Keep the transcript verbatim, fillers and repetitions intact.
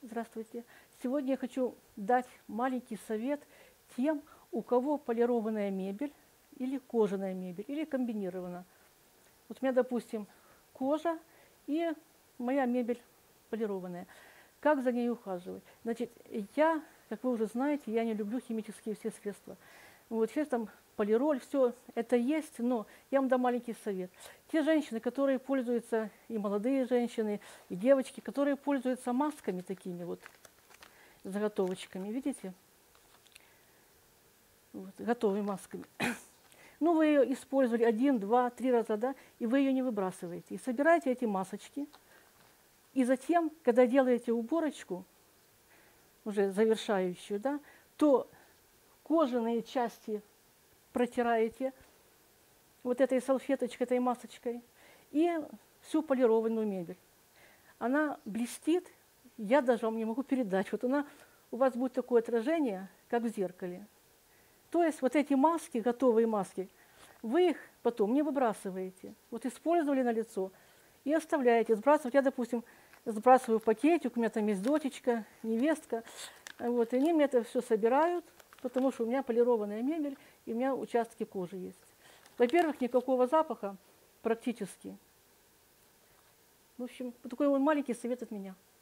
Здравствуйте. Сегодня я хочу дать маленький совет тем, у кого полированная мебель или кожаная мебель, или комбинирована. Вот у меня, допустим, кожа и моя мебель полированная. Как за ней ухаживать? Значит, я, как вы уже знаете, я не люблю химические все средства. Вот сейчас там полироль, все это есть, но я вам дам маленький совет. Те женщины, которые пользуются, и молодые женщины, и девочки, которые пользуются масками такими вот, заготовочками, видите? Вот, готовыми масками. Ну, вы ее использовали один, два, три раза, да, и вы ее не выбрасываете. И собираете эти масочки, и затем, когда делаете уборочку, уже завершающую, да, то кожаные части протираете вот этой салфеточкой, этой масочкой, и всю полированную мебель. Она блестит, я даже вам не могу передать. Вот она, у вас будет такое отражение, как в зеркале. То есть вот эти маски, готовые маски, вы их потом не выбрасываете. Вот использовали на лицо и оставляете, сбрасывать. Я, допустим, сбрасываю пакетик, у меня там есть дочечка, невестка, вот, и они мне это все собирают, потому что у меня полированная мебель, и у меня участки кожи есть. Во-первых, никакого запаха практически. В общем, вот такой вот маленький совет от меня.